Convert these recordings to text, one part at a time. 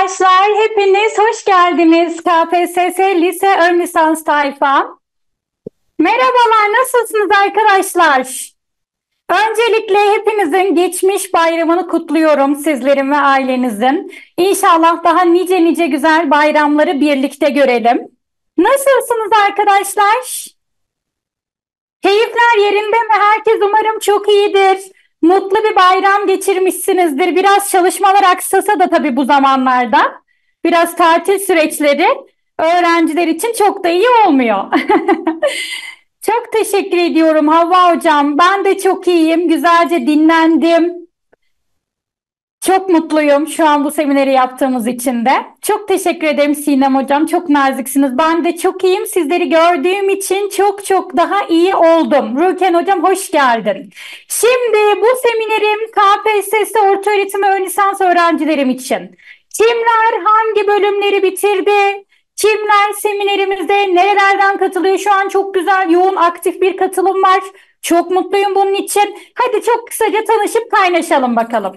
Arkadaşlar hepiniz hoş geldiniz KPSS Lise Ön Lisans tayfa. Merhabalar, nasılsınız arkadaşlar? Öncelikle hepinizin geçmiş bayramını kutluyorum, sizlerin ve ailenizin. İnşallah daha nice nice güzel bayramları birlikte görelim. Nasılsınız arkadaşlar? Keyifler yerinde mi? Herkes umarım çok iyidir. Mutlu bir bayram geçirmişsinizdir. Biraz çalışmalar aksasa da tabii bu zamanlarda. Biraz tatil süreçleri öğrenciler için çok da iyi olmuyor. Çok teşekkür ediyorum Havva Hocam. Ben de çok iyiyim. Güzelce dinlendim. Çok mutluyum şu an bu semineri yaptığımız için de. Çok teşekkür ederim Sinem Hocam. Çok naziksiniz. Ben de çok iyiyim. Sizleri gördüğüm için çok çok daha iyi oldum. Rüken Hocam hoş geldin. Şimdi bu seminerim KPSS Ortaöğretim ve Ön Lisans öğrencilerim için. Kimler hangi bölümleri bitirdi? Kimler seminerimizde nerelerden katılıyor? Şu an çok güzel, yoğun, aktif bir katılım var. Çok mutluyum bunun için. Hadi çok kısaca tanışıp kaynaşalım bakalım.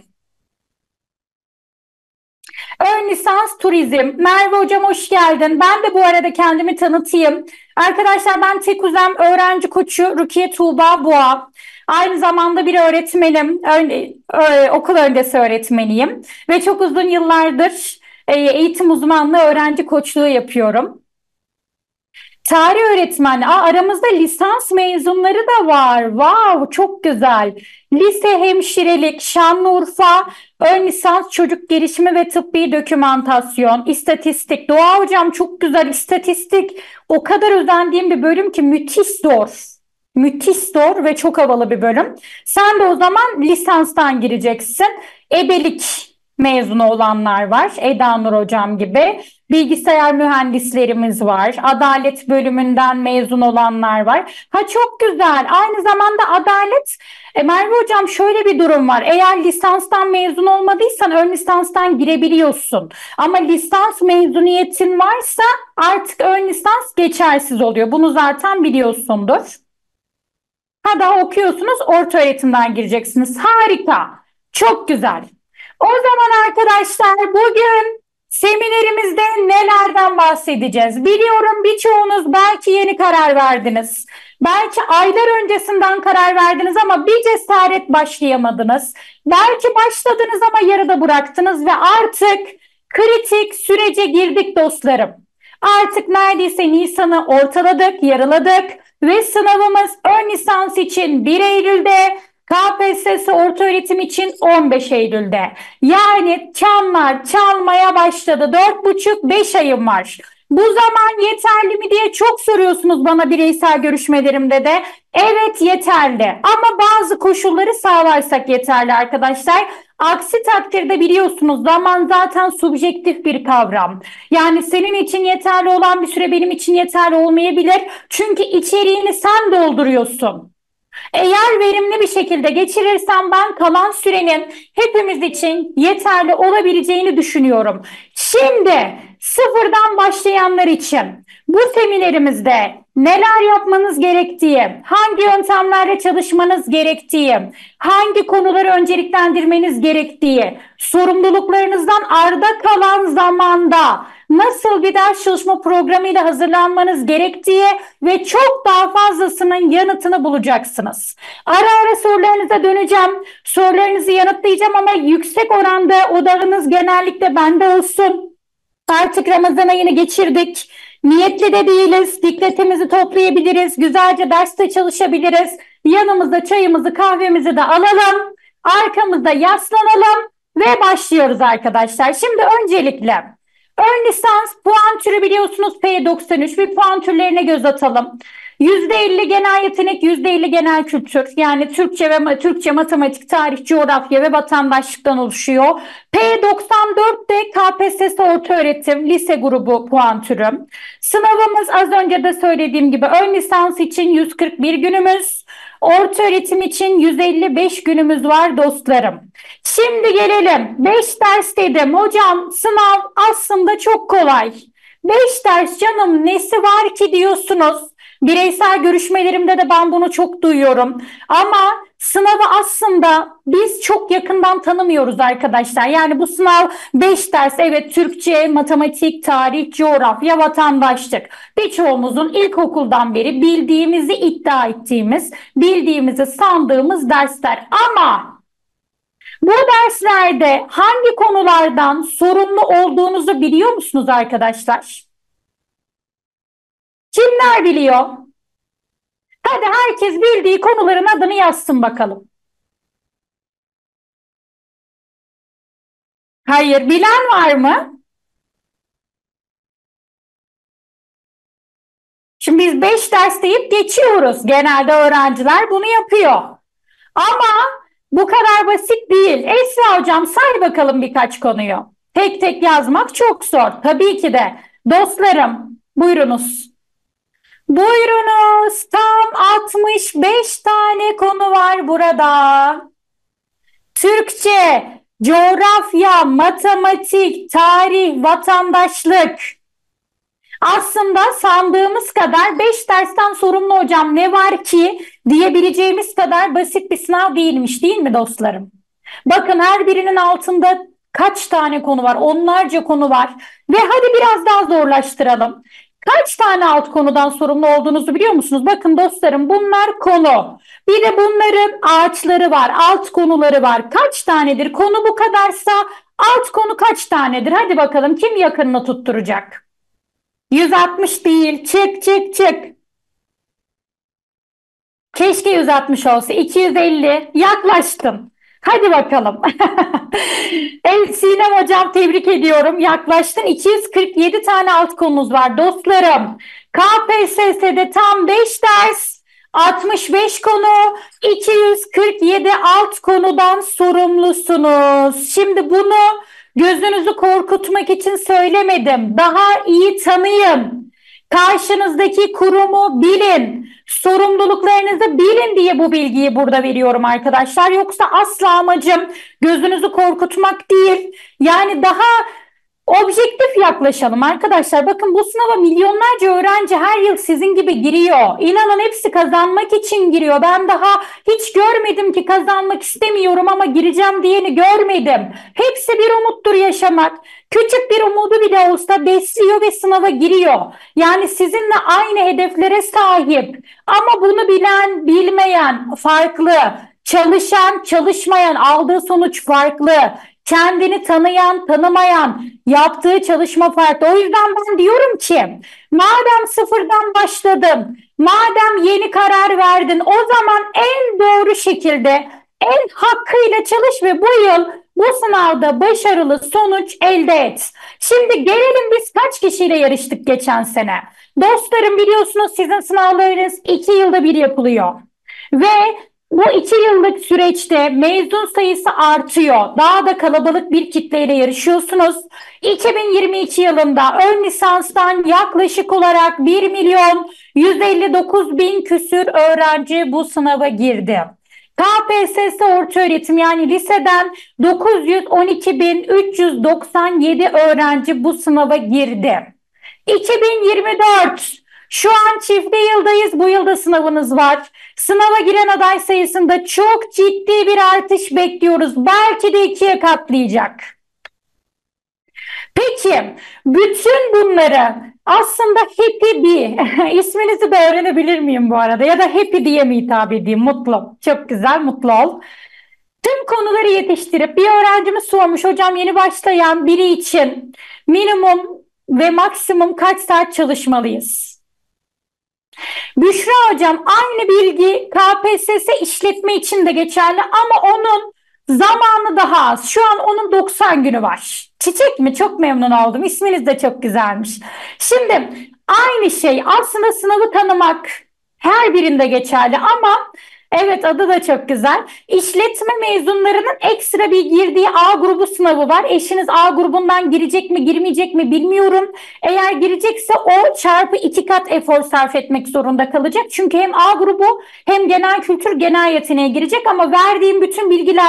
Ön lisans turizm. Merve hocam hoş geldin. Ben de bu arada kendimi tanıtayım. Arkadaşlar ben TEKUZEM öğrenci koçu Rukiye Tuğba Boğa. Aynı zamanda bir öğretmenim. Okul öncesi öğretmeniyim. Ve çok uzun yıllardır eğitim uzmanlığı öğrenci koçluğu yapıyorum. Tarih öğretmeni. Aramızda lisans mezunları da var. Wow, çok güzel. Lise hemşirelik, Şanlıurfa, ön lisans çocuk gelişimi ve tıbbi dokümantasyon, istatistik. Doğa hocam çok güzel istatistik. O kadar özendiğim bir bölüm ki müthiş zor. Müthiş zor ve çok havalı bir bölüm. Sen de o zaman lisanstan gireceksin. Ebelik mezunu olanlar var. Eda Nur hocam gibi. Bilgisayar mühendislerimiz var. Adalet bölümünden mezun olanlar var. Ha çok güzel. Aynı zamanda adalet. Merve hocam şöyle bir durum var. Eğer lisanstan mezun olmadıysan ön lisanstan girebiliyorsun. Ama lisans mezuniyetin varsa artık ön lisans geçersiz oluyor. Bunu zaten biliyorsundur. Ha daha okuyorsunuz, orta öğretimden gireceksiniz. Harika. Çok güzel. O zaman arkadaşlar bugün seminerimizde nelerden bahsedeceğiz? Biliyorum birçoğunuz belki yeni karar verdiniz. Belki aylar öncesinden karar verdiniz ama bir cesaret başlayamadınız. Belki başladınız ama yarıda bıraktınız ve artık kritik sürece girdik dostlarım. Artık neredeyse Nisan'ı ortaladık, yarıladık ve sınavımız ön lisans için 1 Eylül'de, KPSS ortaöğretim için 15 Eylül'de. Yani çanlar çalmaya başladı. 4,5-5 ayım var. Bu zaman yeterli mi diye çok soruyorsunuz bana bireysel görüşmelerimde de. Evet yeterli ama bazı koşulları sağlarsak yeterli arkadaşlar. Aksi takdirde biliyorsunuz zaman zaten subjektif bir kavram. Yani senin için yeterli olan bir süre benim için yeterli olmayabilir. Çünkü içeriğini sen dolduruyorsun. Eğer verimli bir şekilde geçirirsem ben kalan sürenin hepimiz için yeterli olabileceğini düşünüyorum. Şimdi sıfırdan başlayanlar için bu seminerimizde neler yapmanız gerektiği, hangi yöntemlerle çalışmanız gerektiği, hangi konuları önceliklendirmeniz gerektiği, sorumluluklarınızdan arda kalan zamanda nasıl bir ders çalışma programıyla hazırlanmanız gerektiği ve çok daha fazlasının yanıtını bulacaksınız. Ara ara sorularınıza döneceğim. Sorularınızı yanıtlayacağım ama yüksek oranda odağınız genellikle bende olsun. Artık Ramazan ayını geçirdik. Niyetli de değiliz. Dikkatimizi toplayabiliriz. Güzelce derste çalışabiliriz. Yanımızda çayımızı, kahvemizi de alalım. Arkamızda yaslanalım ve başlıyoruz arkadaşlar. Şimdi öncelikle ön lisans puan türü biliyorsunuz P93. Bir puan türlerine göz atalım. %50 genel yetenek, %50 genel kültür. Yani Türkçe, matematik, tarih, coğrafya ve vatandaşlıktan oluşuyor. P94 de KPSS ortaöğretim lise grubu puan türü. Sınavımız az önce de söylediğim gibi ön lisans için 141 günümüz. Orta öğretim için 155 günümüz var dostlarım. Şimdi gelelim. 5 ders dedim. Hocam sınav aslında çok kolay. 5 ders canım nesi var ki diyorsunuz. Bireysel görüşmelerimde de ben bunu çok duyuyorum. Ama sınavı aslında biz çok yakından tanımıyoruz arkadaşlar. Yani bu sınav 5 ders, evet, Türkçe, matematik, tarih, coğrafya, vatandaşlık. Birçoğumuzun ilkokuldan beri bildiğimizi iddia ettiğimiz, bildiğimizi sandığımız dersler. Ama bu derslerde hangi konulardan sorumlu olduğunuzu biliyor musunuz arkadaşlar? Kimler biliyor? Hadi herkes bildiği konuların adını yazsın bakalım. Hayır, bilen var mı? Şimdi biz 5 ders deyip geçiyoruz. Genelde öğrenciler bunu yapıyor. Ama bu kadar basit değil. Esra hocam say bakalım birkaç konuyu. Tek tek yazmak çok zor. Tabii ki de. Dostlarım, buyurunuz. Buyurunuz. Tam 65 tane konu var burada. Türkçe, coğrafya, matematik, tarih, vatandaşlık. Aslında sandığımız kadar 5 dersten sorumlu hocam ne var ki diyebileceğimiz kadar basit bir sınav değilmiş, değil mi dostlarım? Bakın her birinin altında kaç tane konu var? Onlarca konu var. Ve hadi biraz daha zorlaştıralım. Kaç tane alt konudan sorumlu olduğunuzu biliyor musunuz? Bakın dostlarım, bunlar konu. Bir de bunların ağaçları var, alt konuları var. Kaç tanedir? Konu bu kadarsa alt konu kaç tanedir? Hadi bakalım, kim yakınını tutturacak? 160 değil. Çık çık çık. Keşke 160 olsa. 250. Yaklaştın. Hadi bakalım. Evet Sinem hocam, tebrik ediyorum. Yaklaştın. 247 tane alt konumuz var dostlarım. KPSS'de tam 5 ders, 65 konu, 247 alt konudan sorumlusunuz. Şimdi bunu gözünüzü korkutmak için söylemedim. Daha iyi tanıyın. Karşınızdaki kurumu bilin, sorumluluklarınızı bilin diye bu bilgiyi burada veriyorum arkadaşlar. Yoksa asla amacım gözünüzü korkutmak değil. Yani daha objektif yaklaşalım arkadaşlar. Bakın bu sınava milyonlarca öğrenci her yıl sizin gibi giriyor. İnanın hepsi kazanmak için giriyor. Ben daha hiç görmedim ki kazanmak istemiyorum ama gireceğim diyeni görmedim. Hepsi bir umuttur yaşamak. Küçük bir umudu bile olsa besliyor ve sınava giriyor. Yani sizinle aynı hedeflere sahip ama bunu bilen, bilmeyen farklı. Çalışan, çalışmayan, aldığı sonuç farklı. Kendini tanıyan, tanımayan, yaptığı çalışma farklı. O yüzden ben diyorum ki, madem sıfırdan başladın, madem yeni karar verdin, o zaman en doğru şekilde, en hakkıyla çalış ve bu yıl bu sınavda başarılı sonuç elde et. Şimdi gelelim, biz kaç kişiyle yarıştık geçen sene? Dostlarım, biliyorsunuz sizin sınavlarınız 2 yılda bir yapılıyor. Ve bu 2 yıllık süreçte mezun sayısı artıyor. Daha da kalabalık bir kitleyle yarışıyorsunuz. 2022 yılında ön lisanstan yaklaşık olarak 1 milyon 159 bin küsür öğrenci bu sınava girdi. KPSS ortaöğretim yani liseden 912.397 öğrenci bu sınava girdi. 2024 şu an çifte yıldayız. Bu yılda sınavınız var. Sınava giren aday sayısında çok ciddi bir artış bekliyoruz. Belki de 2'ye katlayacak. Peki bütün bunları aslında happy bee isminizi de öğrenebilir miyim bu arada? Ya da happy diye mi hitap edeyim? Mutlu. Çok güzel, mutlu ol. Tüm konuları yetiştirip bir öğrencimiz sormuş, hocam yeni başlayan biri için minimum ve maksimum kaç saat çalışmalıyız? Büşra hocam, aynı bilgi KPSS işletme için de geçerli ama onun zamanı daha az. Şu an onun 90 günü var. Çiçek mi? Çok memnun oldum. İsminiz de çok güzelmiş. Şimdi aynı şey aslında, sınavı tanımak her birinde geçerli ama evet, adı da çok güzel. İşletme mezunlarının ekstra bir girdiği A grubu sınavı var. Eşiniz A grubundan girecek mi girmeyecek mi bilmiyorum. Eğer girecekse o çarpı 2 kat efor sarf etmek zorunda kalacak. Çünkü hem A grubu hem genel kültür genel yeteneğe girecek ama verdiğim bütün bilgiler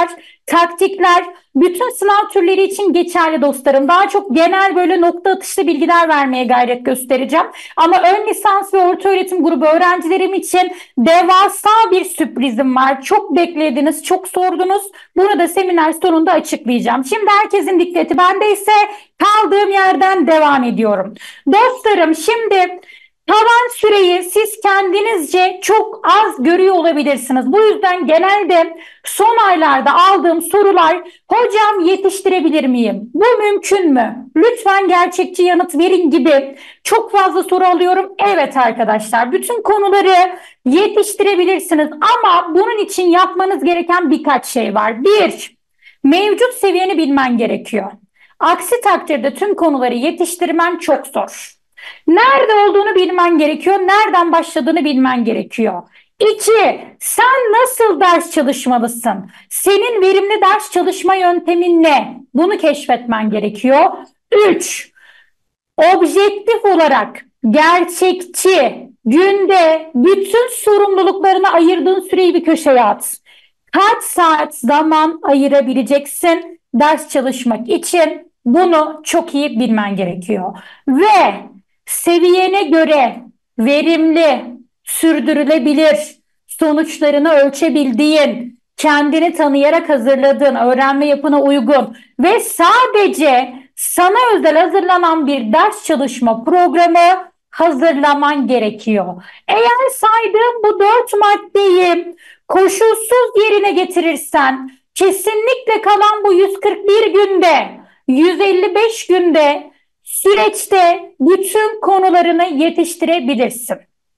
taktikler bütün sınav türleri için geçerli dostlarım. Daha çok genel böyle nokta atışlı bilgiler vermeye gayret göstereceğim. Ama ön lisans ve orta öğretim grubu öğrencilerim için devasa bir sürprizim var. Çok beklediniz, çok sordunuz. Bunu da seminer sonunda açıklayacağım. Şimdi herkesin dikkati bendeyse kaldığım yerden devam ediyorum. Dostlarım şimdi tavan süreyi siz kendinizce çok az görüyor olabilirsiniz. Bu yüzden genelde son aylarda aldığım sorular, hocam yetiştirebilir miyim? Bu mümkün mü? Lütfen gerçekçi yanıt verin gibi çok fazla soru alıyorum. Evet arkadaşlar, bütün konuları yetiştirebilirsiniz ama bunun için yapmanız gereken birkaç şey var. Bir, mevcut seviyeni bilmen gerekiyor. Aksi takdirde tüm konuları yetiştirmen çok zor. Nerede olduğunu bilmen gerekiyor, nereden başladığını bilmen gerekiyor. İki, sen nasıl ders çalışmalısın? Senin verimli ders çalışma yöntemin ne? Bunu keşfetmen gerekiyor. Üç, objektif olarak gerçekçi, günde bütün sorumluluklarına ayırdığın süreyi bir köşeye at. Kaç saat zaman ayırabileceksin ders çalışmak için? Bunu çok iyi bilmen gerekiyor. Ve seviyene göre verimli, sürdürülebilir, sonuçlarını ölçebildiğin, kendini tanıyarak hazırladığın, öğrenme yapına uygun ve sadece sana özel hazırlanan bir ders çalışma programı hazırlaman gerekiyor. Eğer saydığım bu 4 maddeyi koşulsuz yerine getirirsen kesinlikle kalan bu 141 günde, 155 günde süreçte bütün konularını yetiştirebilirsin.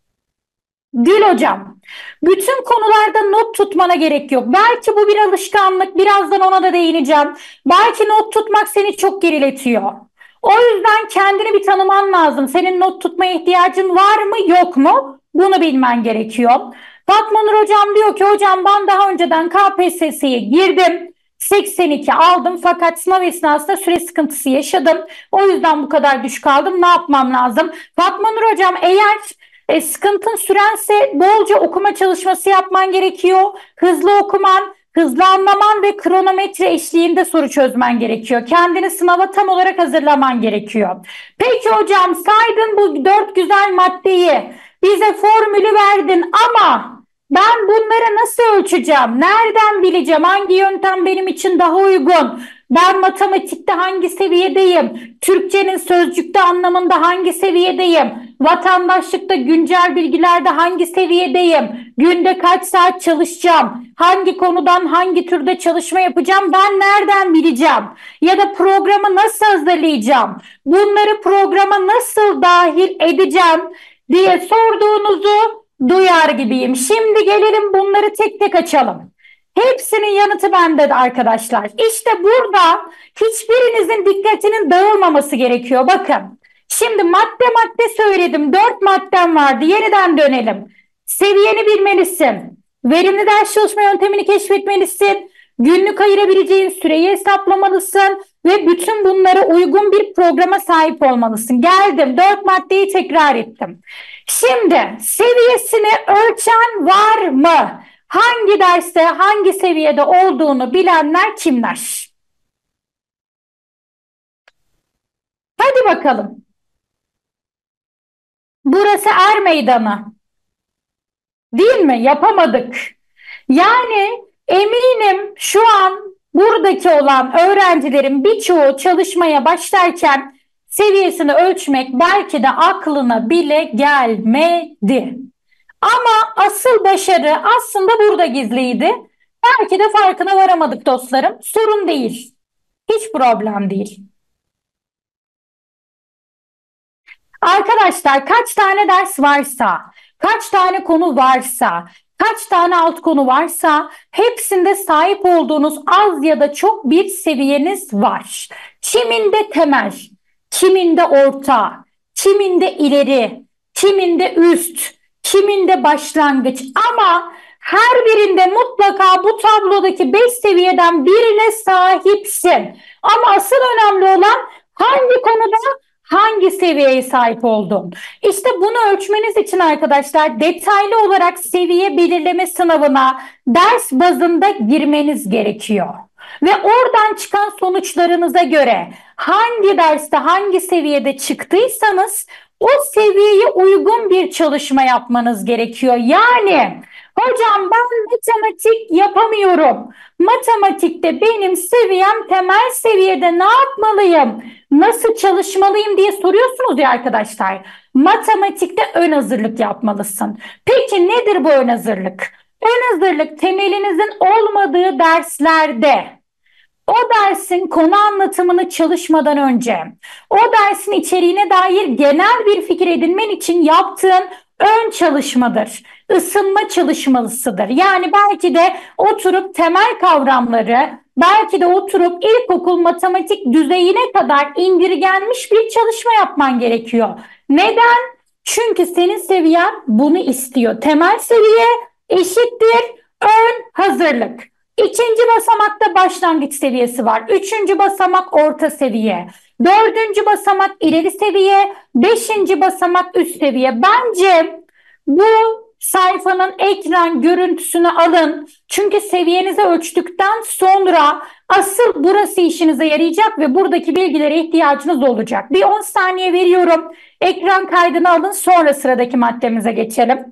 Gül hocam, bütün konularda not tutmana gerek yok. Belki bu bir alışkanlık, birazdan ona da değineceğim. Belki not tutmak seni çok geriletiyor. O yüzden kendini bir tanıman lazım. Senin not tutmaya ihtiyacın var mı, yok mu? Bunu bilmen gerekiyor. Fatma Nur hocam diyor ki, hocam ben daha önceden KPSS'ye girdim. 82 aldım fakat sınav esnasında süre sıkıntısı yaşadım. O yüzden bu kadar düşük aldım. Ne yapmam lazım? Fatma Nur hocam, eğer sıkıntın sürense bolca okuma çalışması yapman gerekiyor. Hızlı okuman, hızlı anlaman ve kronometre eşliğinde soru çözmen gerekiyor. Kendini sınava tam olarak hazırlaman gerekiyor. Peki hocam, saydın bu 4 güzel maddeyi, bize formülü verdin ama ben bunları nasıl ölçeceğim? Nereden bileceğim? Hangi yöntem benim için daha uygun? Ben matematikte hangi seviyedeyim? Türkçenin sözcükte anlamında hangi seviyedeyim? Vatandaşlıkta güncel bilgilerde hangi seviyedeyim? Günde kaç saat çalışacağım? Hangi konudan hangi türde çalışma yapacağım? Ben nereden bileceğim? Ya da programı nasıl hazırlayacağım? Bunları programa nasıl dahil edeceğim diye sorduğunuzu duyar gibiyim. Şimdi gelelim bunları tek tek açalım. Hepsinin yanıtı bende de arkadaşlar. İşte burada hiçbirinizin dikkatinin dağılmaması gerekiyor. Bakın. Şimdi madde madde söyledim. 4 maddem vardı. Yeniden dönelim. Seviyeni bilmelisin. Verimli ders çalışma yöntemini keşfetmelisin. Günlük ayırabileceğin süreyi hesaplamalısın. Ve bütün bunlara uygun bir programa sahip olmalısın. Geldim. 4 maddeyi tekrar ettim. Şimdi seviyesini ölçen var mı? Hangi derste hangi seviyede olduğunu bilenler kimler? Hadi bakalım. Burası er meydanı. Değil mi? Yapamadık. Yani eminim şu an buradaki olan öğrencilerin birçoğu çalışmaya başlarken seviyesini ölçmek belki de aklına bile gelmedi. Ama asıl başarı aslında burada gizliydi. Belki de farkına varamadık dostlarım. Sorun değil. Hiç problem değil. Arkadaşlar, kaç tane ders varsa, kaç tane konu varsa, kaç tane alt konu varsa hepsinde sahip olduğunuz az ya da çok bir seviyeniz var. Kiminde temel, kiminde orta, kiminde ileri, kiminde üst, kiminde başlangıç, ama her birinde mutlaka bu tablodaki 5 seviyeden birine sahipsin. Ama asıl önemli olan hangi konuda hangi seviyeye sahip oldun? İşte bunu ölçmeniz için arkadaşlar detaylı olarak seviye belirleme sınavına ders bazında girmeniz gerekiyor. Ve oradan çıkan sonuçlarınıza göre hangi derste hangi seviyede çıktıysanız o seviyeye uygun bir çalışma yapmanız gerekiyor. Yani hocam ben matematik yapamıyorum. Matematikte benim seviyem temel seviyede, ne yapmalıyım? Nasıl çalışmalıyım diye soruyorsunuz ya arkadaşlar. Matematikte ön hazırlık yapmalısın. Peki nedir bu ön hazırlık? Ön hazırlık temelinizin olmadığı derslerde o dersin konu anlatımını çalışmadan önce, o dersin içeriğine dair genel bir fikir edinmen için yaptığın ön çalışmadır. Isınma çalışmasıdır. Yani belki de oturup temel kavramları, belki de oturup ilkokul matematik düzeyine kadar indirgenmiş bir çalışma yapman gerekiyor. Neden? Çünkü senin seviyen bunu istiyor. Temel seviye eşittir ön hazırlık. İkinci basamakta başlangıç seviyesi var. Üçüncü basamak orta seviye. Dördüncü basamak ileri seviye. Beşinci basamak üst seviye. Bence bu sayfanın ekran görüntüsünü alın. Çünkü seviyenizi ölçtükten sonra asıl burası işinize yarayacak ve buradaki bilgilere ihtiyacınız olacak. Bir 10 saniye veriyorum. Ekran kaydını alın, sonra sıradaki maddemize geçelim.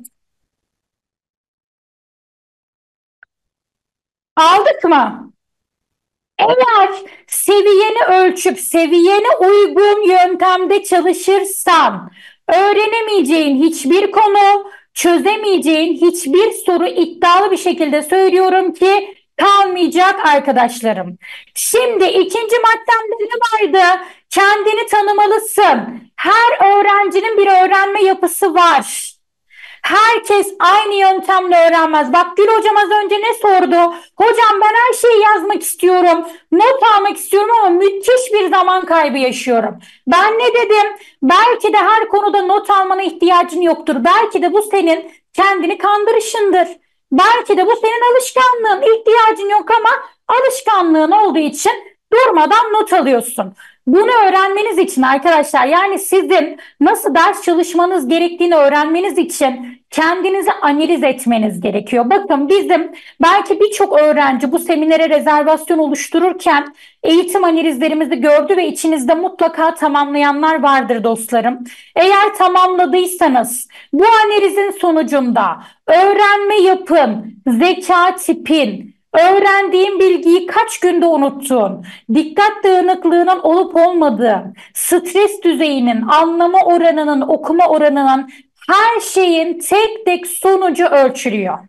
Aldık mı? Eğer seviyeni ölçüp seviyene uygun yöntemde çalışırsan öğrenemeyeceğin hiçbir konu, çözemeyeceğin hiçbir soru, iddialı bir şekilde söylüyorum ki, kalmayacak arkadaşlarım. Şimdi ikinci maddemde ne vardı? Kendini tanımalısın. Her öğrencinin bir öğrenme yapısı var. Herkes aynı yöntemle öğrenmez. Bak Gül hocam az önce ne sordu? Hocam ben her şeyi yazmak istiyorum, not almak istiyorum ama müthiş bir zaman kaybı yaşıyorum. Ben ne dedim? Belki de her konuda not almana ihtiyacın yoktur. Belki de bu senin kendini kandırışındır. Belki de bu senin alışkanlığın. İhtiyacın yok ama alışkanlığın olduğu için durmadan not alıyorsun. Bunu öğrenmeniz için arkadaşlar, yani sizin nasıl ders çalışmanız gerektiğini öğrenmeniz için kendinizi analiz etmeniz gerekiyor. Bakın bizim belki birçok öğrenci bu seminere rezervasyon oluştururken eğitim analizlerimizi gördü ve içinizde mutlaka tamamlayanlar vardır dostlarım. Eğer tamamladıysanız bu analizin sonucunda öğrenme yapın, zeka tipin, öğrendiğin bilgiyi kaç günde unuttun, dikkat dağınıklığının olup olmadığı, stres düzeyinin, anlama oranının, okuma oranının, her şeyin tek tek sonucu ölçülüyor.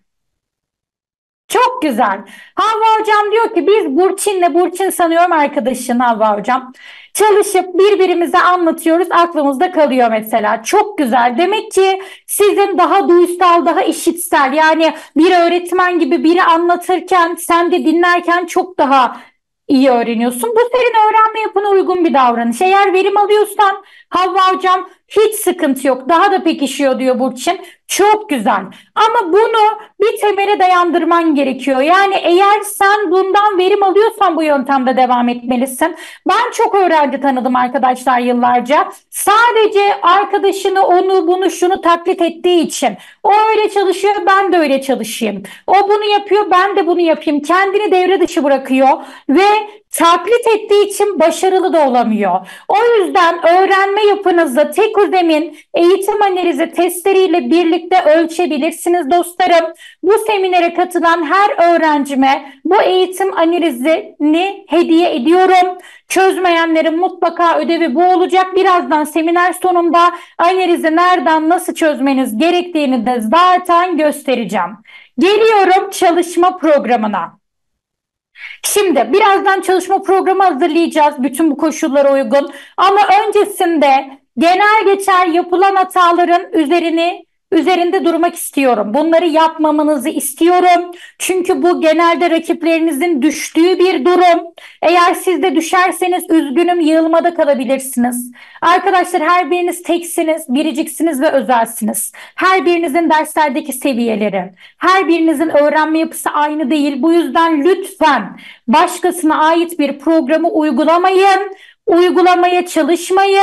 Çok güzel. Havva hocam diyor ki biz Burçin sanıyorum arkadaşın Havva hocam. Çalışıp birbirimize anlatıyoruz, aklımızda kalıyor mesela. Çok güzel. Demek ki sizin daha duysal, daha işitsel, yani bir öğretmen gibi biri anlatırken sen de dinlerken çok daha iyi öğreniyorsun. Bu senin öğrenme yapına uygun bir davranış. Eğer verim alıyorsan Havva hocam hiç sıkıntı yok. Daha da pekişiyor diyor Burçin. Çok güzel. Ama bunu bir temele dayandırman gerekiyor. Yani eğer sen bundan verim alıyorsan bu yöntemde devam etmelisin. Ben çok öğrenci tanıdım arkadaşlar yıllarca. Sadece arkadaşını, onu, bunu, şunu taklit ettiği için. O öyle çalışıyor, ben de öyle çalışayım. O bunu yapıyor, ben de bunu yapayım. Kendini devre dışı bırakıyor ve taklit ettiği için başarılı da olamıyor. O yüzden öğrenme yapınızı TEKUZEM'in eğitim analizi testleriyle birlikte ölçebilirsiniz dostlarım. Bu seminere katılan her öğrencime bu eğitim analizini hediye ediyorum. Çözmeyenlerin mutlaka ödevi bu olacak. Birazdan seminer sonunda analizi nereden nasıl çözmeniz gerektiğini de zaten göstereceğim. Geliyorum çalışma programına. Şimdi birazdan çalışma programı hazırlayacağız bütün bu koşullara uygun. Ama öncesinde genel geçer yapılan hataların üzerinde durmak istiyorum. Bunları yapmamanızı istiyorum. Çünkü bu genelde rakiplerinizin düştüğü bir durum. Eğer siz de düşerseniz üzgünüm, yığılmada kalabilirsiniz. Arkadaşlar her biriniz teksiniz, biriciksiniz ve özelsiniz. Her birinizin derslerdeki seviyeleri, her birinizin öğrenme yapısı aynı değil. Bu yüzden lütfen başkasına ait bir programı uygulamayın, uygulamaya çalışmayın.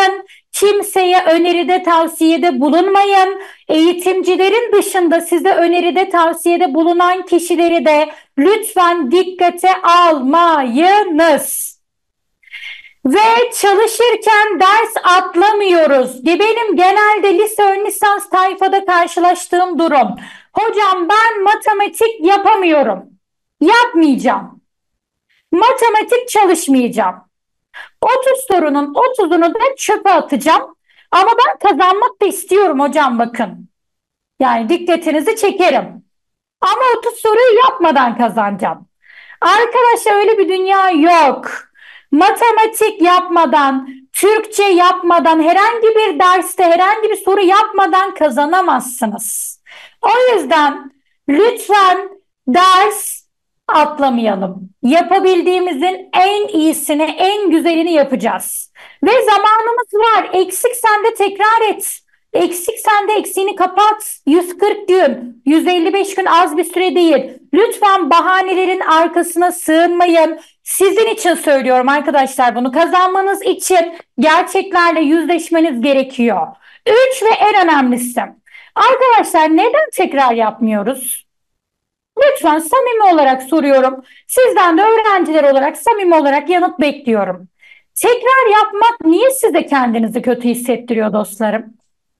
Kimseye öneride tavsiyede bulunmayın. Eğitimcilerin dışında size öneride tavsiyede bulunan kişileri de lütfen dikkate almayınız. Ve çalışırken ders atlamıyoruz. Benim genelde lise ön lisans tayfada karşılaştığım durum. Hocam ben matematik yapamıyorum. Yapmayacağım. Matematik çalışmayacağım. 30 sorunun 30'unu da çöpe atacağım. Ama ben kazanmak da istiyorum hocam bakın. Yani dikkatinizi çekerim. Ama 30 soruyu yapmadan kazanacağım. Arkadaşlar öyle bir dünya yok. Matematik yapmadan, Türkçe yapmadan, herhangi bir derste herhangi bir soru yapmadan kazanamazsınız. O yüzden lütfen ders atlamayalım. Yapabildiğimizin en iyisini, en güzelini yapacağız. Ve zamanımız var. Eksik sende tekrar et. Eksik sende eksiğini kapat. 140 gün, 155 gün az bir süre değil. Lütfen bahanelerin arkasına sığınmayın. Sizin için söylüyorum arkadaşlar bunu. Kazanmanız için gerçeklerle yüzleşmeniz gerekiyor. Üç ve en önemlisi. Arkadaşlar neden tekrar yapmıyoruz? Lütfen samimi olarak soruyorum. Sizden de öğrenciler olarak samimi olarak yanıt bekliyorum. Tekrar yapmak niye size kendinizi kötü hissettiriyor dostlarım?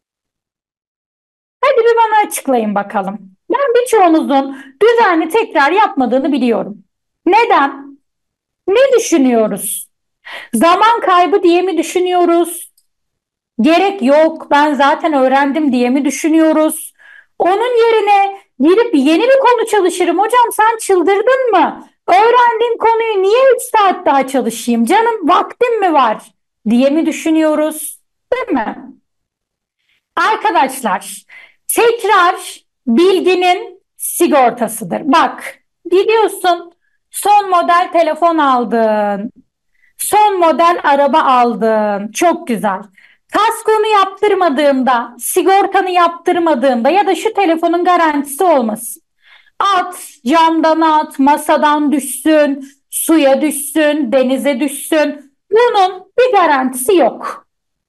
Hadi bir bana açıklayın bakalım. Ben birçoğunuzun düzenli tekrar yapmadığını biliyorum. Neden? Ne düşünüyoruz? Zaman kaybı diye mi düşünüyoruz? Gerek yok, ben zaten öğrendim diye mi düşünüyoruz? Onun yerine girip yeni bir konu çalışırım. Hocam sen çıldırdın mı? Öğrendiğim konuyu niye 3 saat daha çalışayım? Canım vaktim mi var? Diye mi düşünüyoruz? Değil mi? Arkadaşlar, tekrar bilginin sigortasıdır. Bak, gidiyorsun, son model telefon aldın, son model araba aldın, çok güzel. Kaskonu yaptırmadığında, sigortanı yaptırmadığında ya da şu telefonun garantisi olmasın. At, camdan at, masadan düşsün, suya düşsün, denize düşsün. Bunun bir garantisi yok.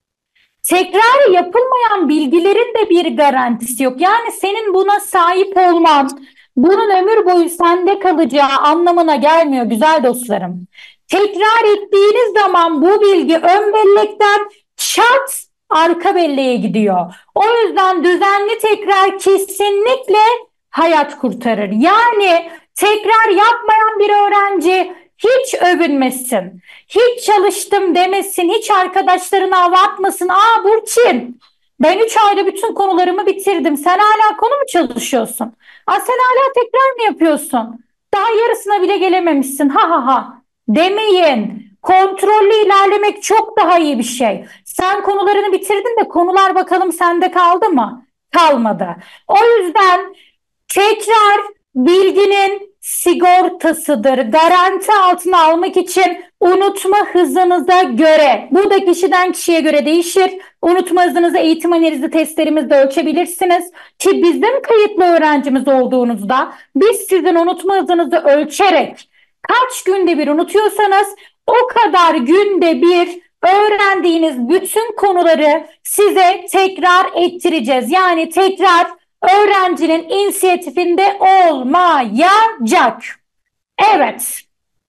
Tekrar yapılmayan bilgilerin de bir garantisi yok. Yani senin buna sahip olman, bunun ömür boyu sende kalacağı anlamına gelmiyor güzel dostlarım. Tekrar ettiğiniz zaman bu bilgi ön bellekten çat arka belleğe gidiyor. O yüzden düzenli tekrar kesinlikle hayat kurtarır. Yani tekrar yapmayan bir öğrenci hiç övünmesin. Hiç çalıştım demesin, hiç arkadaşlarına hava atmasın. Aa Burçin, ben 3 ayda bütün konularımı bitirdim. Sen hala konu mu çalışıyorsun? Aa sen hala tekrar mı yapıyorsun? Daha yarısına bile gelememişsin. Ha ha ha. Demeyin. Kontrollü ilerlemek çok daha iyi bir şey. Sen konularını bitirdin de konular bakalım sende kaldı mı? Kalmadı. O yüzden tekrar bilginin sigortasıdır. Garanti altına almak için unutma hızınıza göre, bu da kişiden kişiye göre değişir. Unutma hızınızı eğitim analizi testlerimizde ölçebilirsiniz. Ki bizim kayıtlı öğrencimiz olduğunuzda biz sizin unutma hızınızı ölçerek kaç günde bir unutuyorsanız o kadar günde bir öğrendiğiniz bütün konuları size tekrar ettireceğiz. Yani tekrar öğrencinin inisiyatifinde olmayacak. Evet.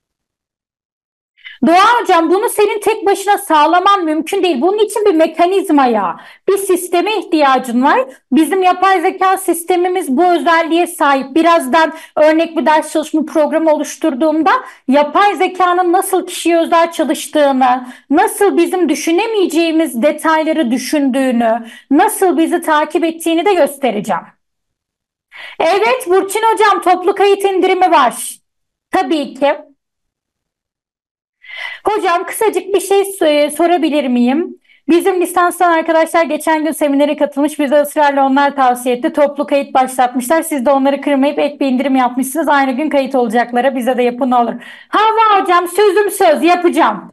Doğa hocam bunu senin tek başına sağlaman mümkün değil. Bunun için bir mekanizmaya, bir sisteme ihtiyacın var. Bizim yapay zeka sistemimiz bu özelliğe sahip. Birazdan örnek bir ders çalışma programı oluşturduğumda yapay zekanın nasıl kişiye özel çalıştığını, nasıl bizim düşünemeyeceğimiz detayları düşündüğünü, nasıl bizi takip ettiğini de göstereceğim. Evet Burçin hocam toplu kayıt indirimi var. Tabii ki. Hocam kısacık bir şey sorabilir miyim? Bizim lisanstan arkadaşlar geçen gün seminere katılmış. Bize ısrarla onlar tavsiye etti. Toplu kayıt başlatmışlar. Siz de onları kırmayıp ek bir indirim yapmışsınız. Aynı gün kayıt olacaklara bize de yapın olur. Hava hocam sözüm söz yapacağım.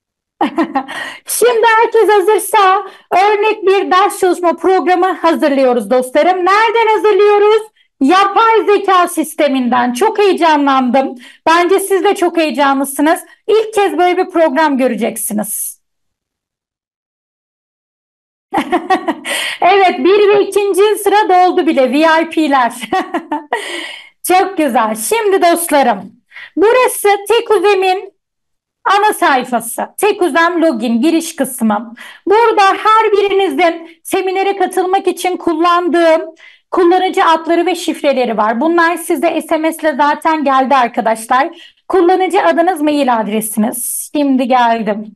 Şimdi herkes hazırsa örnek bir ders çalışma programı hazırlıyoruz dostlarım. Nereden hazırlıyoruz? Yapay zeka sisteminden. Çok heyecanlandım. Bence siz de çok heyecanlısınız. İlk kez böyle bir program göreceksiniz. Evet, bir ve ikinci sıra doldu bile VIP'ler. Çok güzel. Şimdi dostlarım, burası Tekuzem'in ana sayfası. Tekuzem login giriş kısmı. Burada her birinizin seminere katılmak için kullandığım kullanıcı adları ve şifreleri var. Bunlar size SMS ile zaten geldi arkadaşlar. Kullanıcı adınız, mail adresiniz. Şimdi geldim.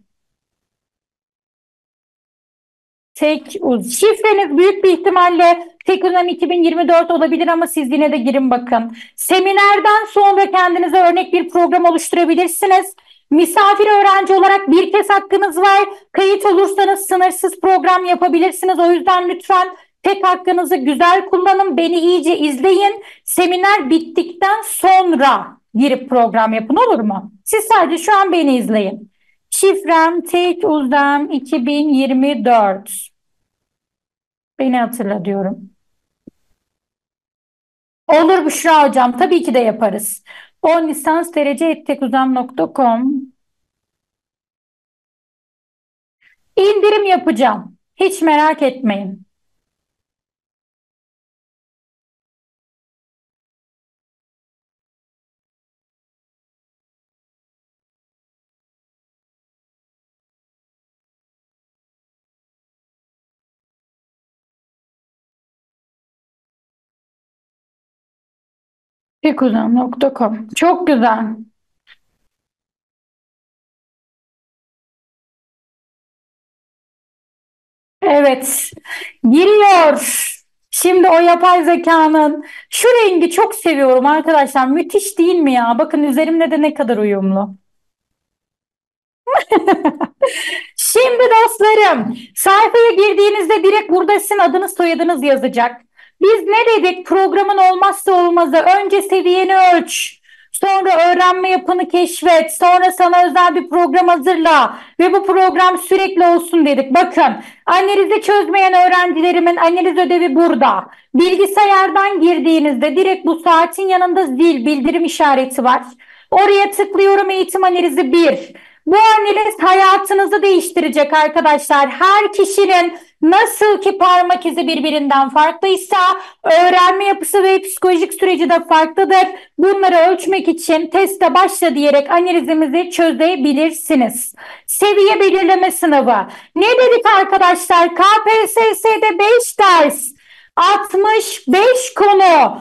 Şifreniz büyük bir ihtimalle Tekuzem 2024 olabilir ama siz yine de girin bakın. Seminerden sonra kendinize örnek bir program oluşturabilirsiniz. Misafir öğrenci olarak bir kez hakkınız var. Kayıt olursanız sınırsız program yapabilirsiniz. O yüzden lütfen tek hakkınızı güzel kullanın. Beni iyice izleyin. Seminer bittikten sonra girip program yapın, olur mu? Siz sadece şu an beni izleyin. Şifrem Tekuzem 2024. Beni hatırla diyorum. Olur Büşra hocam. Tabii ki de yaparız. 10 lisans derece@tekuzam.com. İndirim yapacağım. Hiç merak etmeyin. Tekuzam.com. Çok güzel. Evet. Giriyor. Şimdi o yapay zekanın şu rengi çok seviyorum arkadaşlar. Müthiş değil mi ya? Bakın üzerimde de ne kadar uyumlu. Şimdi dostlarım, sayfaya girdiğinizde direkt burada sizin adınız soyadınız yazacak. Biz ne dedik? Programın olmazsa olmazı. Önce seviyeni ölç. Sonra öğrenme yapını keşfet. Sonra sana özel bir program hazırla. Ve bu program sürekli olsun dedik. Bakın, analizi çözmeyen öğrencilerimin analiz ödevi burada. Bilgisayardan girdiğinizde direkt bu saatin yanında zil bildirim işareti var. Oraya tıklıyorum, eğitim analizi bir. Bu analiz hayatınızı değiştirecek arkadaşlar. Her kişinin nasıl ki parmak izi birbirinden farklıysa öğrenme yapısı ve psikolojik süreci de farklıdır. Bunları ölçmek için teste başla diyerek analizimizi çözebilirsiniz. Seviye belirleme sınavı. Ne dedik arkadaşlar? KPSS'de 5 ders, 65 konu,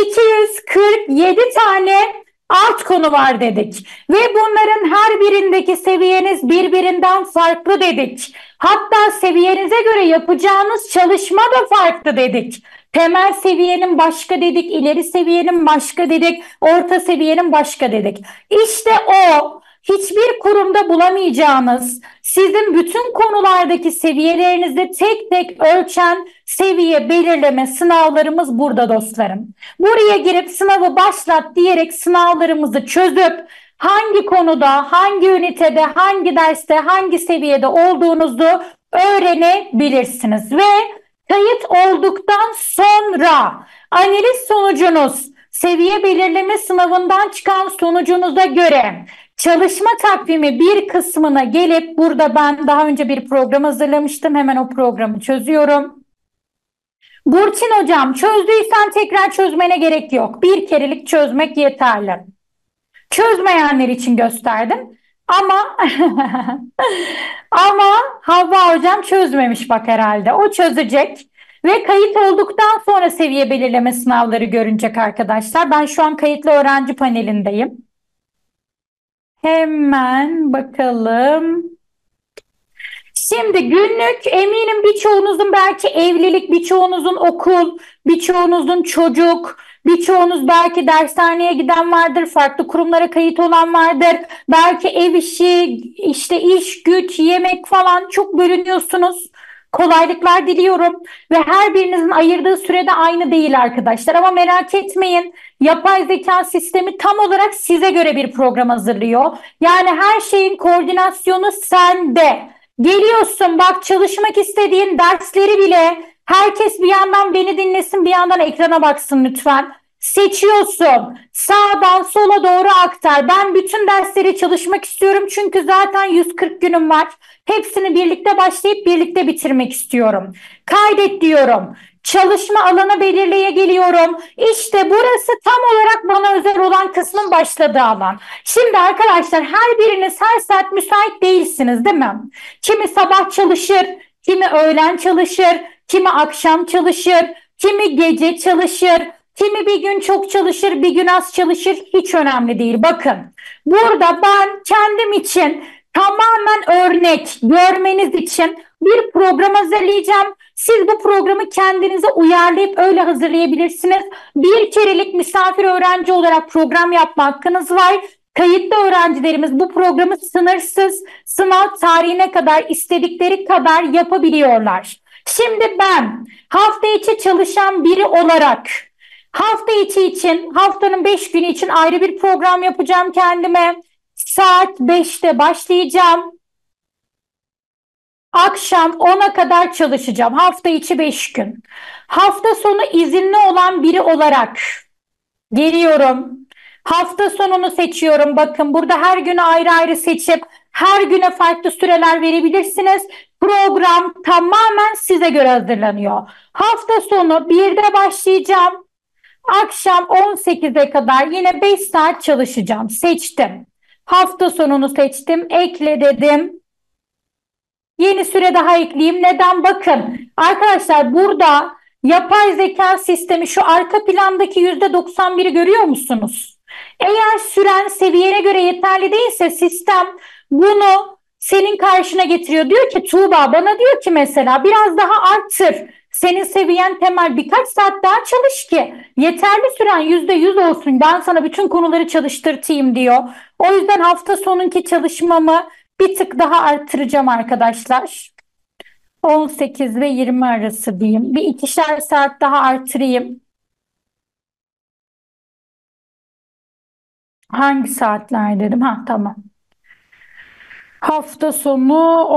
247 tane alt konu var dedik. Ve bunların her birindeki seviyeniz birbirinden farklı dedik. Hatta seviyenize göre yapacağınız çalışma da farklı dedik. Temel seviyenin başka dedik, ileri seviyenin başka dedik, orta seviyenin başka dedik. İşte o hiçbir kurumda bulamayacağınız, sizin bütün konulardaki seviyelerinizi tek tek ölçen seviye belirleme sınavlarımız burada dostlarım. Buraya girip sınavı başlat diyerek sınavlarımızı çözüp hangi konuda, hangi ünitede, hangi derste, hangi seviyede olduğunuzu öğrenebilirsiniz. Ve kayıt olduktan sonra analiz sonucunuz, seviye belirleme sınavından çıkan sonucunuza göre çalışma takvimi bir kısmına gelip burada ben daha önce bir program hazırlamıştım. Hemen o programı çözüyorum. Burçin hocam, çözdüysen tekrar çözmene gerek yok. Bir kerelik çözmek yeterli. Çözmeyenler için gösterdim. Ama ama Havva hocam çözmemiş bak herhalde. O çözecek. Ve kayıt olduktan sonra seviye belirleme sınavları görünecek arkadaşlar. Ben şu an kayıtlı öğrenci panelindeyim. Hemen bakalım. Şimdi günlük eminim birçoğunuzun belki evlilik, birçoğunuzun okul, birçoğunuzun çocuk, birçoğunuz belki dershaneye giden vardır, farklı kurumlara kayıt olan vardır. Belki ev işi, işte iş, güç, yemek falan çok bölünüyorsunuz. Kolaylıklar diliyorum ve her birinizin ayırdığı sürede aynı değil arkadaşlar. Ama merak etmeyin, yapay zeka sistemi tam olarak size göre bir program hazırlıyor. Yani her şeyin koordinasyonu sende. Geliyorsun bak çalışmak istediğin dersleri bile herkes bir yandan beni dinlesin bir yandan ekrana baksın lütfen. seçiyorsun. Sağdan sola doğru aktar. Ben bütün dersleri çalışmak istiyorum çünkü zaten 140 günüm var. Hepsini birlikte başlayıp birlikte bitirmek istiyorum. Kaydet diyorum. Çalışma alanı belirleye geliyorum. İşte burası tam olarak bana özel olan kısmın başladığı alan. Şimdi arkadaşlar her biriniz her saat müsait değilsiniz, değil mi? Kimi sabah çalışır, kimi öğlen çalışır, kimi akşam çalışır, kimi gece çalışır, kimi bir gün çok çalışır, bir gün az çalışır. Hiç önemli değil. Bakın, burada ben kendim için tamamen örnek görmeniz için bir program hazırlayacağım. Siz bu programı kendinize uyarlayıp öyle hazırlayabilirsiniz. Bir kerelik misafir öğrenci olarak program yapma hakkınız var. Kayıtlı öğrencilerimiz bu programı sınırsız, sınav tarihine kadar istedikleri kadar yapabiliyorlar. Şimdi ben hafta içi çalışan biri olarak hafta içi için haftanın 5 günü için ayrı bir program yapacağım kendime. Saat 5'te başlayacağım. Akşam 10'a kadar çalışacağım. Hafta içi 5 gün. Hafta sonu izinli olan biri olarak geliyorum. Hafta sonunu seçiyorum. Bakın burada her günü ayrı ayrı seçip her güne farklı süreler verebilirsiniz. Program tamamen size göre hazırlanıyor. Hafta sonu 1'de başlayacağım. Akşam 18'e kadar yine 5 saat çalışacağım. Seçtim. Hafta sonunu seçtim. Ekle dedim. Yeni süre daha ekleyeyim. Neden? Bakın arkadaşlar, burada yapay zeka sistemi şu arka plandaki %91'i görüyor musunuz? Eğer süren seviyene göre yeterli değilse sistem bunu senin karşına getiriyor. Diyor ki Tuğba, bana diyor ki mesela biraz daha arttır. Senin seviyen temel, birkaç saat daha çalış ki yeterli süren %100 olsun. Ben sana bütün konuları çalıştırtayım diyor. O yüzden hafta sonunki çalışmamı bir tık daha arttıracağım arkadaşlar. 18 ve 20 arası diyeyim. Bir 2'şer saat daha artırayım. Hangi saatler dedim? Ha, tamam. Hafta sonu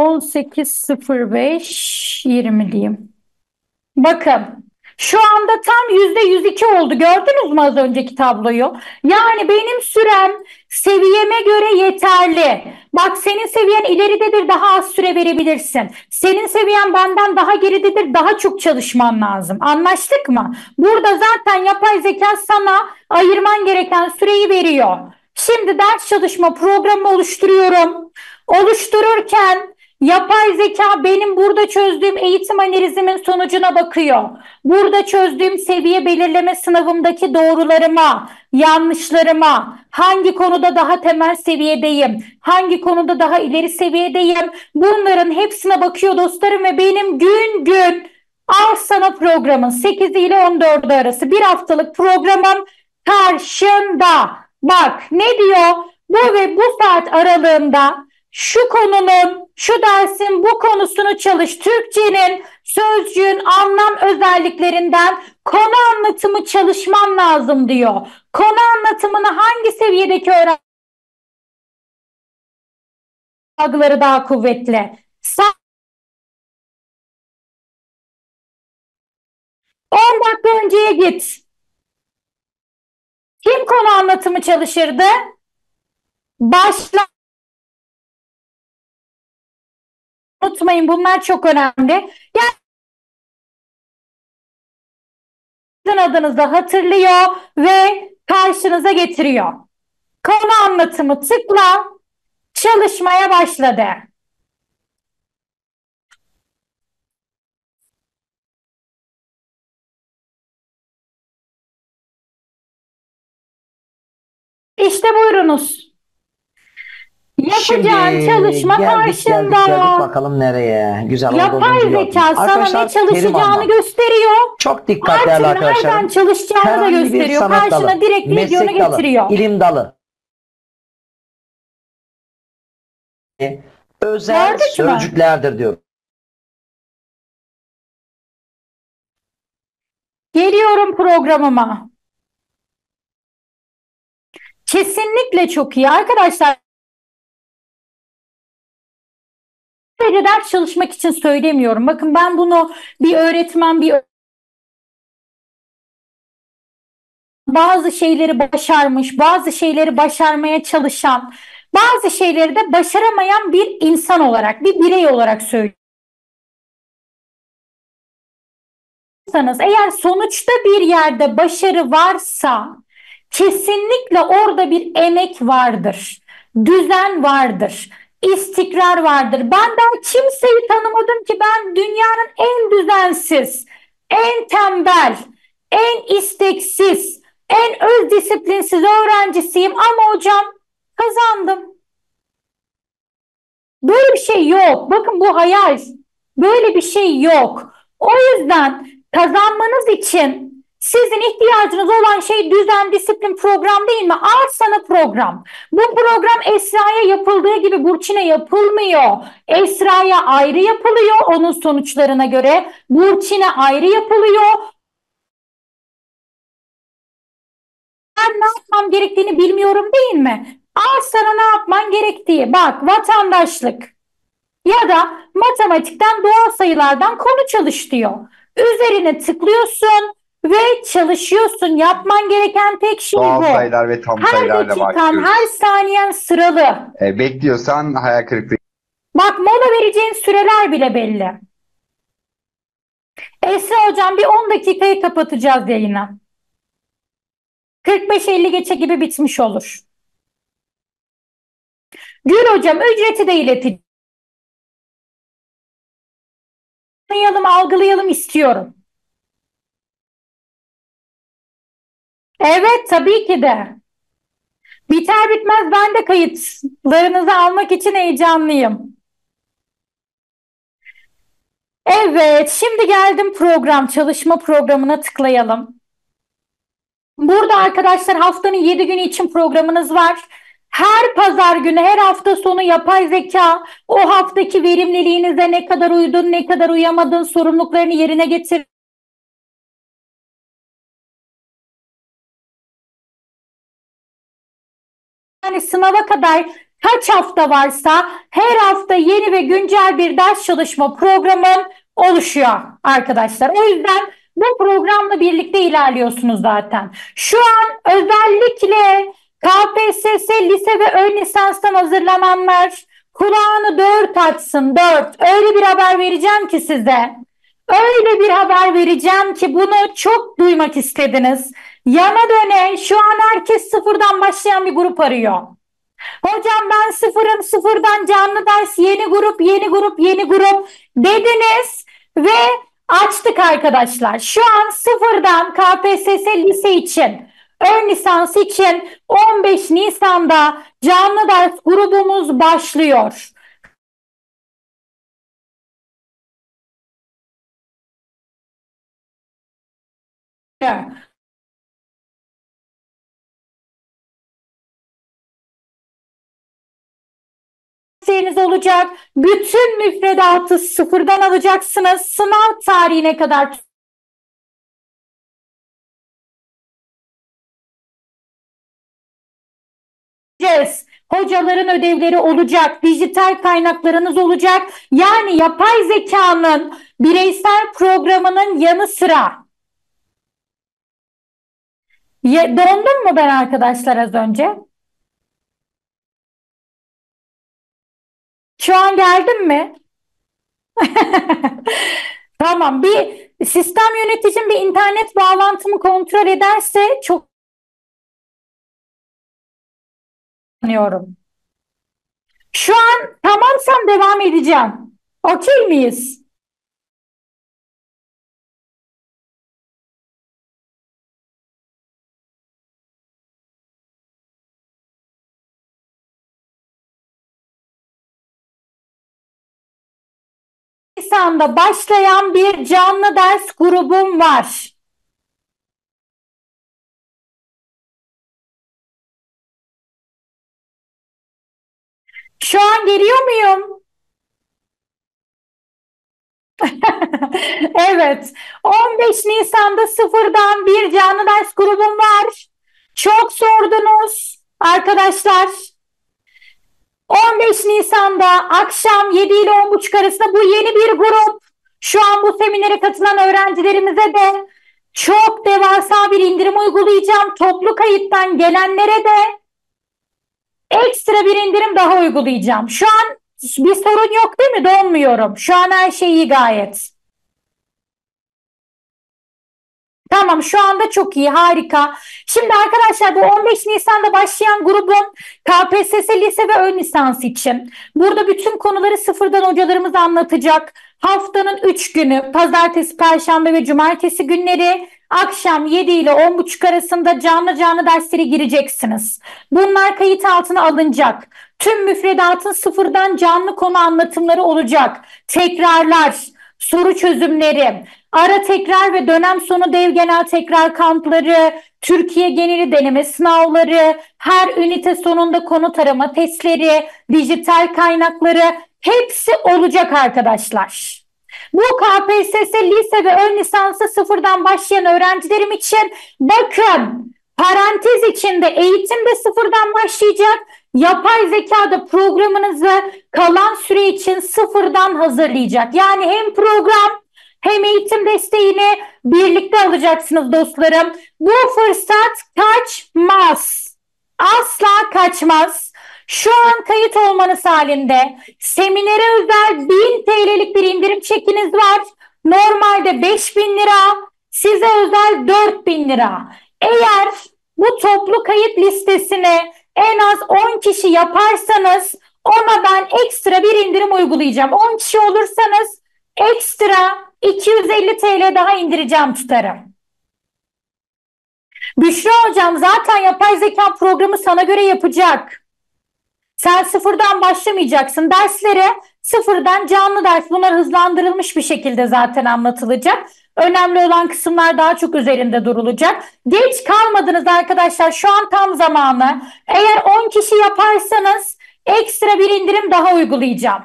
18.05-20 diyeyim. Bakın şu anda tam %102 oldu. Gördünüz mü az önceki tabloyu? Yani benim sürem seviyeme göre yeterli. Bak, senin seviyen ileridedir, daha az süre verebilirsin. Senin seviyen benden daha geridedir, daha çok çalışman lazım. Anlaştık mı? Burada zaten yapay zeka sana ayırman gereken süreyi veriyor. Şimdi ders çalışma programı oluşturuyorum. Oluştururken yapay zeka benim burada çözdüğüm eğitim analizimin sonucuna bakıyor. Burada çözdüğüm seviye belirleme sınavımdaki doğrularıma, yanlışlarıma, hangi konuda daha temel seviyedeyim, hangi konuda daha ileri seviyedeyim, bunların hepsine bakıyor dostlarım ve benim gün gün al sana programın 8 ile 14 arası bir haftalık programım karşında. Bak ne diyor? Bu ve bu saat aralığında şu konunun, şu dersin bu konusunu çalış. Türkçenin, sözcüğün anlam özelliklerinden konu anlatımı çalışman lazım diyor. Konu anlatımını hangi seviyedeki algıları daha kuvvetli? 10 dakika önceye git. Kim konu anlatımı çalışırdı? Başla. Unutmayın, bunlar çok önemli. Sizin adınızı hatırlıyor ve karşınıza getiriyor. Konu anlatımı tıkla, çalışmaya başladı. İşte buyurunuz. Şimdi Yapacağın çalışma geldik karşında. bakalım nereye? Güzel Yapay olduğumuzu gördüm. zeka sana ne Arkadaşlar çalışacağını Keriman'dan. gösteriyor. Çok dikkat değerli Artık nereden arkadaşlarım. çalışacağını da Herhangi bir gösteriyor. sanat Karşına dalı, direkt videonu meslek dalı, getiriyor. ilim dalı, özel Gördük mü? sözcüklerdir diyor. Geliyorum programıma. Kesinlikle çok iyi. Arkadaşlar, sadece ders çalışmak için söylemiyorum. Bakın, ben bunu bir öğretmen, bir bazı şeyleri başarmış, bazı şeyleri başarmaya çalışan, bazı şeyleri de başaramayan bir insan olarak, bir birey olarak söylüyorum. Eğer sonuçta bir yerde başarı varsa kesinlikle orada bir emek vardır, düzen vardır, istikrar vardır. Ben daha kimseyi tanımadım ki ben dünyanın en düzensiz, en tembel, en isteksiz, en öz disiplinsiz öğrencisiyim ama hocam kazandım. Böyle bir şey yok. Bakın bu hayal. Böyle bir şey yok. O yüzden kazanmanız için sizin ihtiyacınız olan şey düzen, disiplin, program değil mi? Al sana program. Bu program Esra'ya yapıldığı gibi Burçin'e yapılmıyor. Esra'ya ayrı yapılıyor onun sonuçlarına göre. Burçin'e ayrı yapılıyor. Ben ne yapmam gerektiğini bilmiyorum değil mi? Al sana ne yapman gerektiği. Bak vatandaşlık. Ya da matematikten doğal sayılardan konu çalış diyor. Üzerine tıklıyorsun ve çalışıyorsun. Yapman gereken tek şey Doğal bu. sayılar ve tam Her sayılarla dakikan, başlıyoruz. her saniyen sıralı. Bekliyorsan hayal kırıklığı. Bak mola vereceğin süreler bile belli. Esra hocam bir 10 dakikayı kapatacağız yayını. 45-50 geçe gibi bitmiş olur. Gül hocam ücreti de ileteceğim. Anlayalım, algılayalım istiyorum. Evet tabii ki de. Biter bitmez ben de kayıtlarınızı almak için heyecanlıyım. Evet, şimdi geldim çalışma programına tıklayalım. Burada arkadaşlar haftanın 7 günü için programınız var. Her pazar günü, her hafta sonu yapay zeka o haftaki verimliliğinize ne kadar uydun, ne kadar uyamadın, sorumluluklarını yerine getir. Yani sınava kadar kaç hafta varsa her hafta yeni ve güncel bir ders çalışma programım oluşuyor arkadaşlar. O yüzden bu programla birlikte ilerliyorsunuz zaten. Şu an özellikle KPSS lise ve ön lisanstan hazırlananlar kulağını dört açsın, dört. Öyle bir haber vereceğim ki size. Öyle bir haber vereceğim ki bunu çok duymak istediniz. Yana döne şu an herkes sıfırdan başlayan bir grup arıyor. Hocam ben sıfırım sıfırdan canlı ders yeni grup yeni grup yeni grup dediniz ve açtık arkadaşlar. Şu an sıfırdan KPSS lise için ön lisans için 15 Nisan'da canlı ders grubumuz başlıyor. Dersleriniz olacak. Bütün müfredatı sıfırdan alacaksınız. Sınav tarihine kadar tutacağız. Hocaların ödevleri olacak. Dijital kaynaklarınız olacak. Yani yapay zekanın bireysel programının yanı sıra. Dondum mu ben arkadaşlar az önce? Şu an geldim mi? Tamam. Bir sistem yöneticim bir internet bağlantımı kontrol ederse çok anlıyorum. Şu an tamamsam devam edeceğim. Okey miyiz? Nisan'da başlayan bir canlı ders grubum var. Şu an geliyor muyum? Evet. 15 Nisan'da sıfırdan bir canlı ders grubum var. Çok sordunuz arkadaşlar. 15 Nisan'da akşam 7 ile 10.30 arasında bu yeni bir grup. Şu an bu seminere katılan öğrencilerimize de Çok devasa bir indirim uygulayacağım. Toplu kayıttan gelenlere de ekstra bir indirim daha uygulayacağım. Şu an bir sorun yok değil mi? Donmuyorum. Şu an her şey iyi gayet. Tamam, şu anda çok iyi, harika. Şimdi arkadaşlar, bu 15 Nisan'da başlayan grubun KPSS lise ve ön lisans için. Burada bütün konuları sıfırdan hocalarımız anlatacak. Haftanın 3 günü, pazartesi, perşembe ve cumartesi günleri akşam 7 ile 10.30 arasında canlı derslere gireceksiniz. Bunlar kayıt altına alınacak. Tüm müfredatın sıfırdan canlı konu anlatımları olacak. Tekrarlar, soru çözümleri, ara tekrar ve dönem sonu dev genel tekrar kampları, Türkiye geneli deneme sınavları, her ünite sonunda konu tarama testleri, dijital kaynakları hepsi olacak arkadaşlar. Bu KPSS lise ve ön lisansı sıfırdan başlayan öğrencilerim için bakın, parantez içinde eğitim de sıfırdan başlayacak. Yapay zeka da programınızı kalan süre için sıfırdan hazırlayacak. Yani hem program hem eğitim desteğini birlikte alacaksınız dostlarım. Bu fırsat kaçmaz. Asla kaçmaz. Şu an kayıt olmanız halinde seminere özel 1000 TL'lik bir indirim çekiniz var. Normalde 5000 lira, size özel 4000 lira. Eğer bu toplu kayıt listesine en az 10 kişi yaparsanız ona ben ekstra bir indirim uygulayacağım. 10 kişi olursanız ekstra 250 TL daha indireceğim tutarım. Büşra hocam, zaten yapay zeka programı sana göre yapacak. Sen sıfırdan başlamayacaksın. Derslere sıfırdan canlı ders, bunlar hızlandırılmış bir şekilde zaten anlatılacak. Önemli olan kısımlar daha çok üzerinde durulacak. Geç kalmadınız arkadaşlar, şu an tam zamanı. Eğer 10 kişi yaparsanız ekstra bir indirim daha uygulayacağım.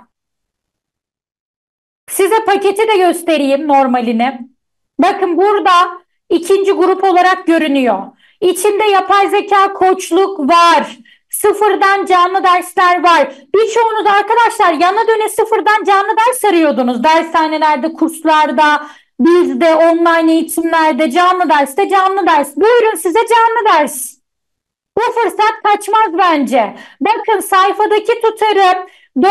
Size paketi de göstereyim, normalini. Bakın, burada ikinci grup olarak görünüyor. İçinde yapay zeka koçluk var. Sıfırdan canlı dersler var. Birçoğunuz arkadaşlar yana döne sıfırdan canlı ders arıyordunuz. Dershanelerde, kurslarda, bizde, online eğitimlerde, canlı derste canlı ders. Buyurun size canlı ders. Bu fırsat kaçmaz bence. Bakın, sayfadaki tutarım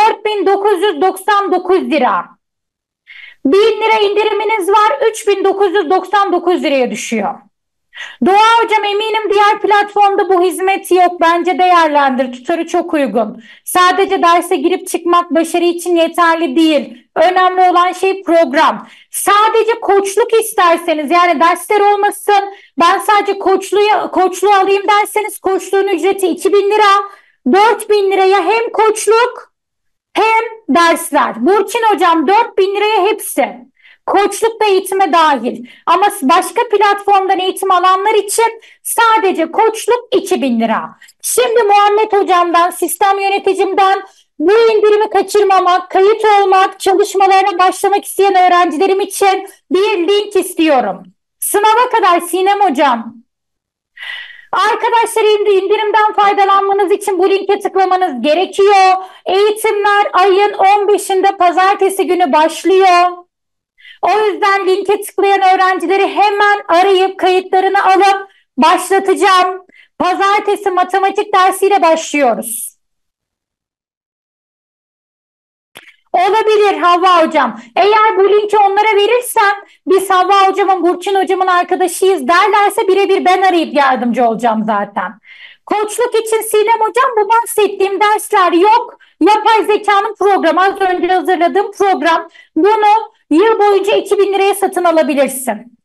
4.999 lira. 1000 lira indiriminiz var, 3.999 liraya düşüyor. Doğa hocam, eminim diğer platformda bu hizmet yok. Bence değerlendir. Tutarı çok uygun. Sadece derse girip çıkmak başarı için yeterli değil. Önemli olan şey program. Sadece koçluk isterseniz, yani dersler olmasın, ben sadece koçluğu alayım derseniz koçluğun ücreti 2000 lira. 4000 liraya hem koçluk hem dersler. Burçin hocam, 4000 liraya hepsi. Koçluk da eğitime dahil. Ama başka platformdan eğitim alanlar için sadece koçluk 2000 lira. Şimdi Muhammed hocamdan, sistem yöneticimden bu indirimi kaçırmamak, kayıt olmak, çalışmalarına başlamak isteyen öğrencilerim için bir link istiyorum. Sınava kadar Sinem hocam. Arkadaşlar, indirimden faydalanmanız için bu linke tıklamanız gerekiyor. Eğitimler ayın 15'inde pazartesi günü başlıyor. O yüzden linke tıklayan öğrencileri hemen arayıp kayıtlarını alıp başlatacağım. Pazartesi matematik dersiyle başlıyoruz. Olabilir Havva hocam. Eğer bu linki onlara verirsem, biz Havva hocamın, Burçin hocamın arkadaşıyız derlerse birebir ben arayıp yardımcı olacağım zaten. Koçluk için Sinem hocam, bu bahsettiğim dersler yok. Yapay zekanın programı, az önce hazırladığım program. Bunu yıl boyunca 2000 liraya satın alabilirsin.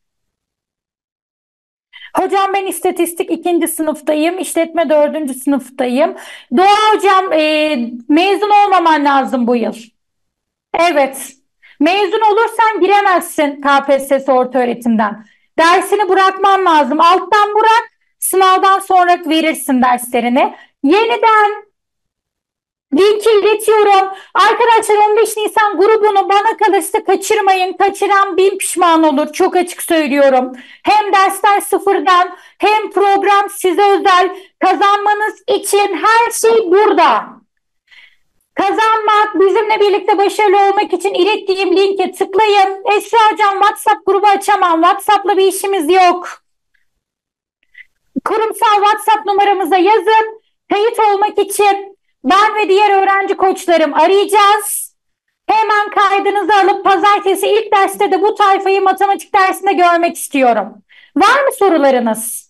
Hocam, ben istatistik 2. sınıftayım, işletme 4. sınıftayım. Doğa hocam, mezun olmaman lazım bu yıl. Evet. Mezun olursan giremezsin KPSS ortaöğretimden. Dersini bırakman lazım. Alttan bırak, sınavdan sonra verirsin derslerini. Yeniden linki iletiyorum. Arkadaşlar, 15 Nisan grubunu bana kalırsa kaçırmayın. Kaçıran bin pişman olur. Çok açık söylüyorum. Hem dersler sıfırdan hem program size özel. Kazanmanız için her şey burada. Kazanmak, bizimle birlikte başarılı olmak için ilettiğim linke tıklayın. Esra Hocam WhatsApp grubu açamam. WhatsApp'la bir işimiz yok. Kurumsal WhatsApp numaramıza yazın. Kayıt olmak için ben ve diğer öğrenci koçlarım arayacağız. Hemen kaydınızı alıp pazartesi ilk derste de bu tayfayı matematik dersinde görmek istiyorum. Var mı sorularınız?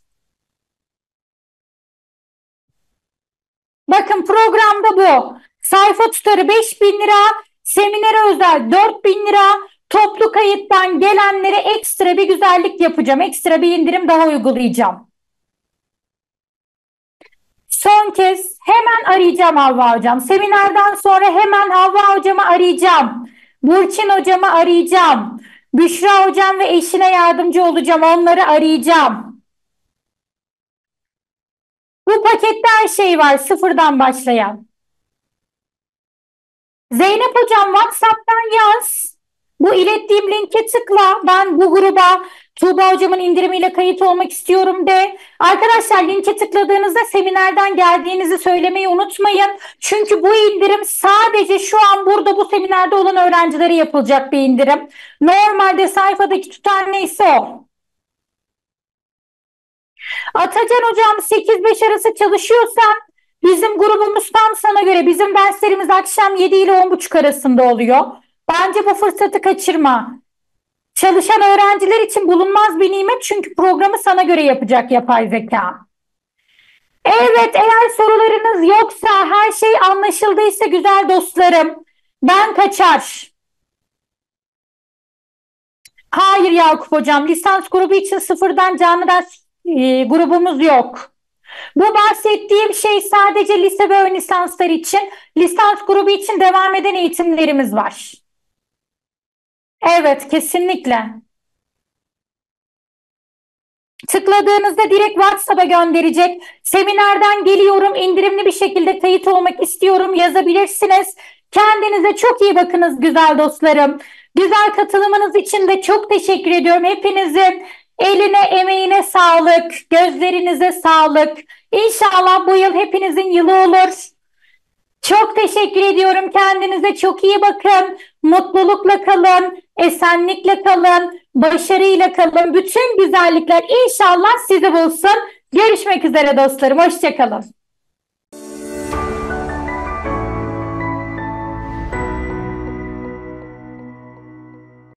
Bakın programda bu. Sayfa tutarı 5.000 lira, seminere özel 4.000 lira, toplu kayıttan gelenlere ekstra bir güzellik yapacağım. Ekstra bir indirim daha uygulayacağım. Son kez hemen arayacağım Havva Hocam. Seminerden sonra hemen Havva Hocam'ı arayacağım. Burçin Hocam'ı arayacağım. Büşra Hocam ve eşine yardımcı olacağım. Onları arayacağım. Bu pakette her şey var sıfırdan başlayan. Zeynep Hocam WhatsApp'tan yaz. Bu ilettiğim linke tıkla. Ben bu gruba Tuğba Hocam'ın indirimiyle kayıt olmak istiyorum de. Arkadaşlar linke tıkladığınızda seminerden geldiğinizi söylemeyi unutmayın. Çünkü bu indirim sadece şu an burada bu seminerde olan öğrencilere yapılacak bir indirim. Normalde sayfadaki tutar neyse o. Atacan Hocam 8-5 arası çalışıyorsan bizim grubumuz tam sana göre. Bizim derslerimiz akşam 7 ile 10.30 arasında oluyor. Bence bu fırsatı kaçırma. Çalışan öğrenciler için bulunmaz bir nimet çünkü programı sana göre yapacak yapay zeka. Evet, eğer sorularınız yoksa, her şey anlaşıldıysa güzel dostlarım, ben kaçar. Hayır Yakup Hocam, lisans grubu için sıfırdan canlı ders grubumuz yok. Bu bahsettiğim şey sadece lise ve ön lisanslar için. Lisans grubu için devam eden eğitimlerimiz var. Evet, kesinlikle. Tıkladığınızda direkt WhatsApp'a gönderecek. Seminerden geliyorum, indirimli bir şekilde kayıt olmak istiyorum yazabilirsiniz. Kendinize çok iyi bakınız güzel dostlarım. Güzel katılımınız için de çok teşekkür ediyorum. Hepinizin eline, emeğine sağlık, gözlerinize sağlık. İnşallah bu yıl hepinizin yılı olur. Çok teşekkür ediyorum. Kendinize çok iyi bakın. Mutlulukla kalın, esenlikle kalın, başarıyla kalın. Bütün güzellikler inşallah sizi bulsun. Görüşmek üzere dostlarım. Hoşça kalın.